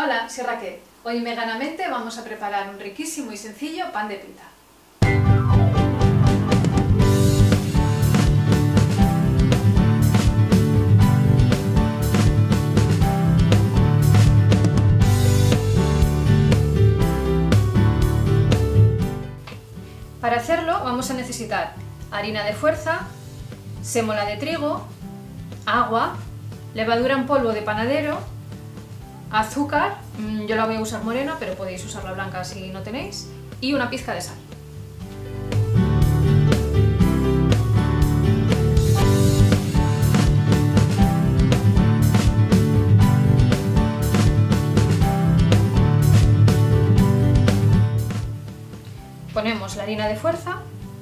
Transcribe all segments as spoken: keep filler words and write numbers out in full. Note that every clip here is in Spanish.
Hola, soy Raquel. Hoy en Veganamente vamos a preparar un riquísimo y sencillo pan de pita. Para hacerlo vamos a necesitar harina de fuerza, sémola de trigo, agua, levadura en polvo de panadero, azúcar, yo la voy a usar morena, pero podéis usarla blanca si no tenéis, y una pizca de sal. Ponemos la harina de fuerza,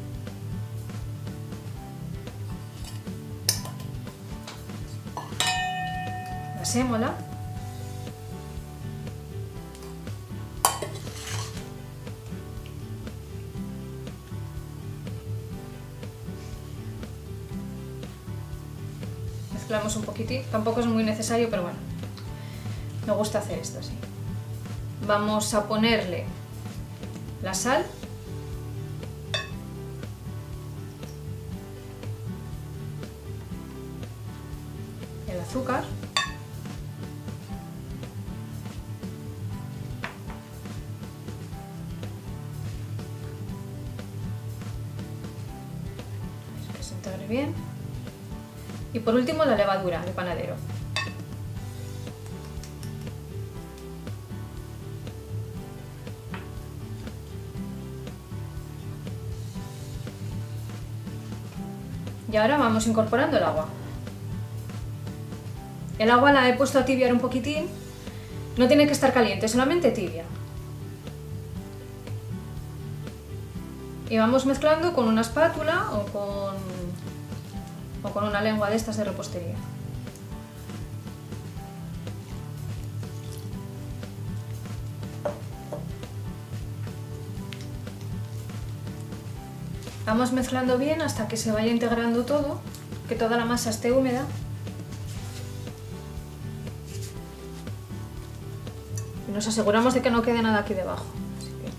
la sémola, mezclamos un poquitín, tampoco es muy necesario, pero bueno, me gusta hacer esto así. Vamos a ponerle la sal, el azúcar, que se integre bien, y por último la levadura de panadero. Y ahora vamos incorporando el agua. El agua la he puesto a tibiar un poquitín, no tiene que estar caliente, solamente tibia. Y vamos mezclando con una espátula o con, o con una lengua de estas de repostería. Vamos mezclando bien hasta que se vaya integrando todo, que toda la masa esté húmeda. Y nos aseguramos de que no quede nada aquí debajo. Así que...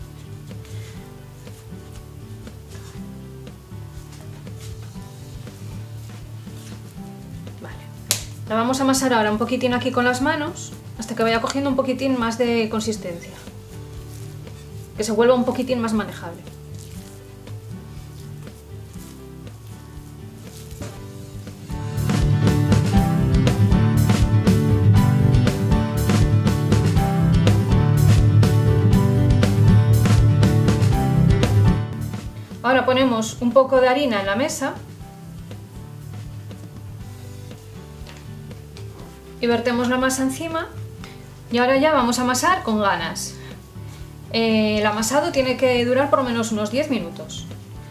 Vale. La vamos a amasar ahora un poquitín aquí con las manos, hasta que vaya cogiendo un poquitín más de consistencia. Que se vuelva un poquitín más manejable. Ahora ponemos un poco de harina en la mesa y vertemos la masa encima, y ahora ya vamos a amasar con ganas. Eh, el amasado tiene que durar por lo menos unos diez minutos.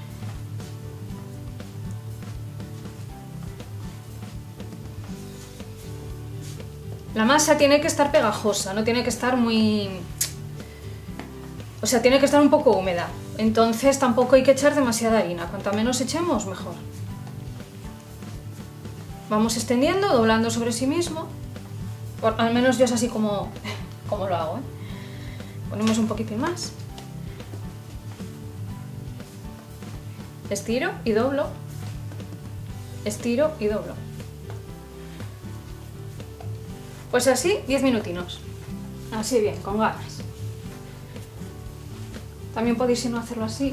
La masa tiene que estar pegajosa, no tiene que estar muy... O sea, tiene que estar un poco húmeda, entonces tampoco hay que echar demasiada harina, cuanta menos echemos mejor. Vamos extendiendo, doblando sobre sí mismo, por, al menos yo es así como, como lo hago, ¿eh? Ponemos un poquitín más, estiro y doblo, estiro y doblo. Pues así, diez minutinos, así bien, con ganas. También podéis, si no, hacerlo así.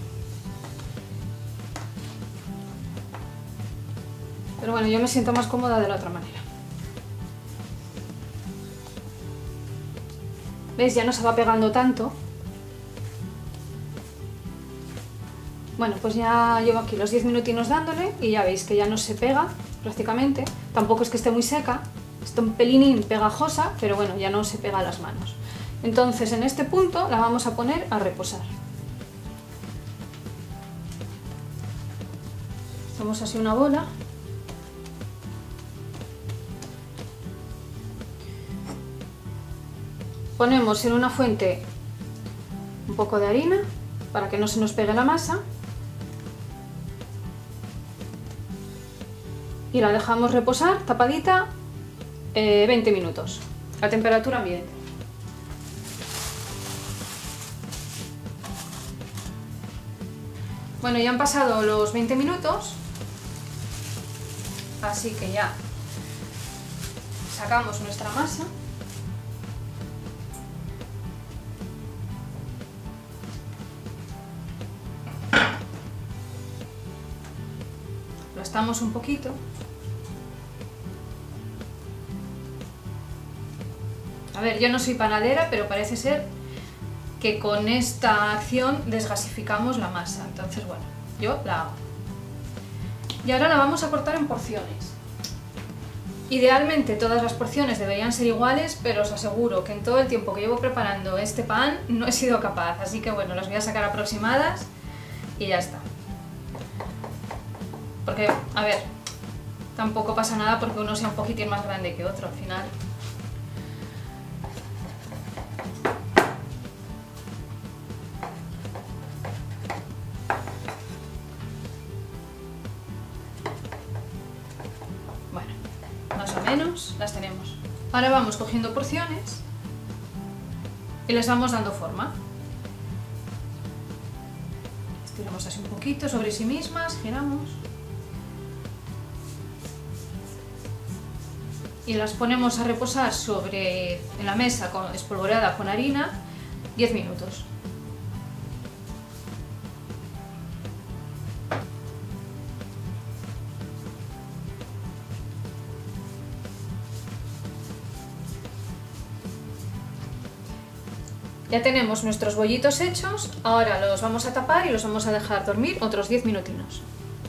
Pero bueno, yo me siento más cómoda de la otra manera. ¿Veis? Ya no se va pegando tanto. Bueno, pues ya llevo aquí los diez minutinos dándole y ya veis que ya no se pega prácticamente. Tampoco es que esté muy seca, está un pelín pegajosa, pero bueno, ya no se pega a las manos. Entonces en este punto la vamos a poner a reposar. Hacemos así una bola. Ponemos en una fuente un poco de harina para que no se nos pegue la masa. Y la dejamos reposar tapadita eh, veinte minutos. a temperatura ambiente. Bueno, ya han pasado los veinte minutos, así que ya sacamos nuestra masa. Aplastamos un poquito. A ver, yo no soy panadera, pero parece ser que con esta acción desgasificamos la masa. Entonces, bueno, yo la hago. Y ahora la vamos a cortar en porciones. Idealmente todas las porciones deberían ser iguales, pero os aseguro que en todo el tiempo que llevo preparando este pan no he sido capaz. Así que bueno, las voy a sacar aproximadas y ya está. Porque, a ver, tampoco pasa nada porque uno sea un poquitín más grande que otro al final. Bueno, más o menos las tenemos. Ahora vamos cogiendo porciones y les vamos dando forma. Estiramos así un poquito sobre sí mismas, giramos. Y las ponemos a reposar sobre en la mesa con, espolvoreada con harina diez minutos. Ya tenemos nuestros bollitos hechos, ahora los vamos a tapar y los vamos a dejar dormir otros diez minutinos.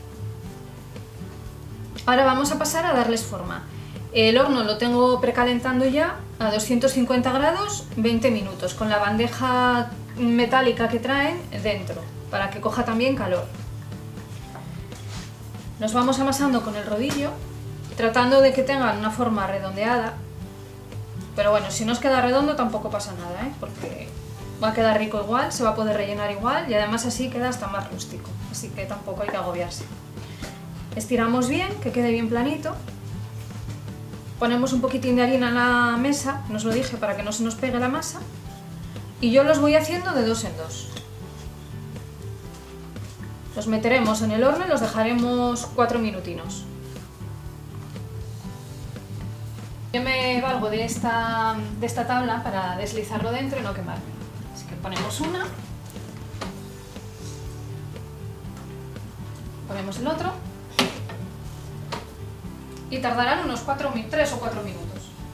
Ahora vamos a pasar a darles forma. El horno lo tengo precalentando ya a doscientos cincuenta grados, veinte minutos, con la bandeja metálica que traen dentro, para que coja también calor. Nos vamos amasando con el rodillo, tratando de que tengan una forma redondeada, pero bueno, si no os queda redondo tampoco pasa nada, ¿eh? Porque va a quedar rico igual, se va a poder rellenar igual y además así queda hasta más rústico, así que tampoco hay que agobiarse. Estiramos bien, que quede bien planito. Ponemos un poquitín de harina en la mesa, no os lo dije, para que no se nos pegue la masa. Y yo los voy haciendo de dos en dos. Los meteremos en el horno y los dejaremos cuatro minutinos. Yo me valgo de esta, de esta tabla para deslizarlo dentro y no quemarme. Así que ponemos una. Ponemos el otro. Y tardarán unos tres o cuatro minutos.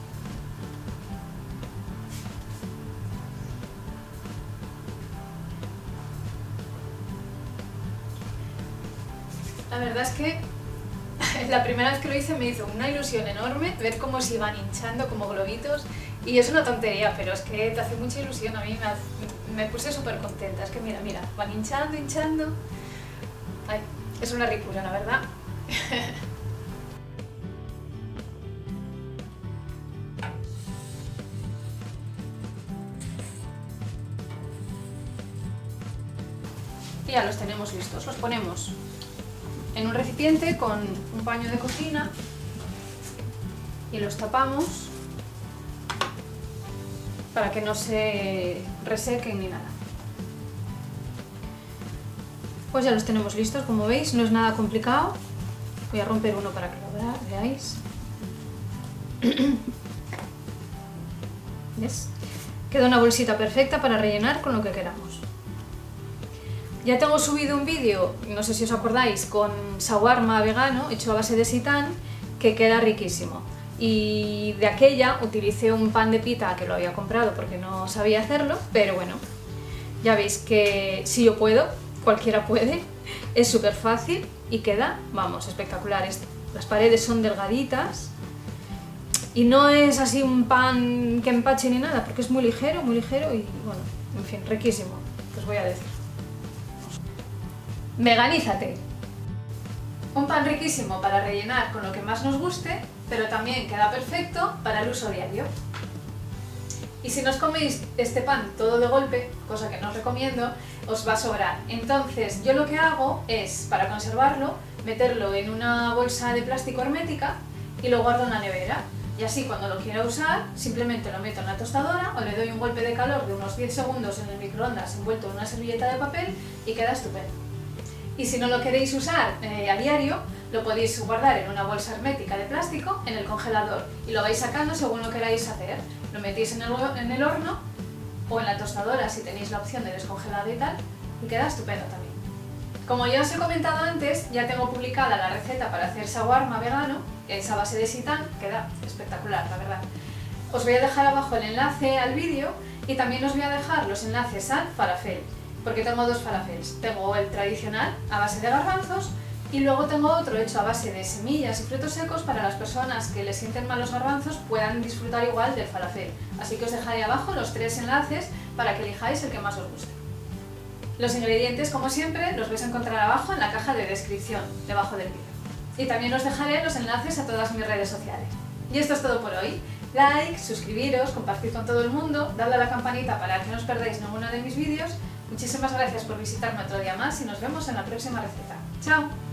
La verdad es que la primera vez que lo hice me hizo una ilusión enorme ver cómo se iban hinchando como globitos, y es una tontería, pero es que te hace mucha ilusión. A mí me, hace, me puse súper contenta. Es que mira, mira, van hinchando, hinchando. Ay, es una ricura, la verdad. Y ya los tenemos listos. Los ponemos en un recipiente con un paño de cocina y los tapamos para que no se resequen ni nada. Pues ya los tenemos listos, como veis, no es nada complicado. Voy a romper uno para que lo veáis. ¿Ves? Queda una bolsita perfecta para rellenar con lo que queramos. Ya tengo subido un vídeo, no sé si os acordáis, con shawarma vegano hecho a base de seitán, que queda riquísimo. Y de aquella utilicé un pan de pita que lo había comprado porque no sabía hacerlo, pero bueno, ya veis que si yo puedo, cualquiera puede. Es súper fácil y queda, vamos, espectacular. Las paredes son delgaditas y no es así un pan que empache ni nada, porque es muy ligero, muy ligero y bueno, en fin, riquísimo, que os voy a decir. Veganízate. Un pan riquísimo para rellenar con lo que más nos guste, pero también queda perfecto para el uso diario. Y si no os coméis este pan todo de golpe, cosa que no os recomiendo, os va a sobrar. Entonces yo lo que hago es, para conservarlo, meterlo en una bolsa de plástico hermética y lo guardo en la nevera. Y así cuando lo quiera usar, simplemente lo meto en la tostadora o le doy un golpe de calor de unos diez segundos en el microondas envuelto en una servilleta de papel y queda estupendo. Y si no lo queréis usar eh, a diario, lo podéis guardar en una bolsa hermética de plástico en el congelador y lo vais sacando según lo queráis hacer. Lo metéis en el, en el horno o en la tostadora si tenéis la opción de descongelado y tal, y queda estupendo también. Como ya os he comentado antes, ya tengo publicada la receta para hacer shawarma vegano, que es a base de seitán, queda espectacular, la verdad. Os voy a dejar abajo el enlace al vídeo y también os voy a dejar los enlaces al falafel, porque tengo dos falafels. Tengo el tradicional a base de garbanzos y luego tengo otro hecho a base de semillas y frutos secos para las personas que les sienten mal los garbanzos puedan disfrutar igual del falafel. Así que os dejaré abajo los tres enlaces para que elijáis el que más os guste. Los ingredientes, como siempre, los vais a encontrar abajo en la caja de descripción, debajo del vídeo. Y también os dejaré los enlaces a todas mis redes sociales. Y esto es todo por hoy. Like, suscribiros, compartir con todo el mundo, darle a la campanita para que no os perdáis ninguno de mis vídeos. Muchísimas gracias por visitarme otro día más y nos vemos en la próxima receta. ¡Chao!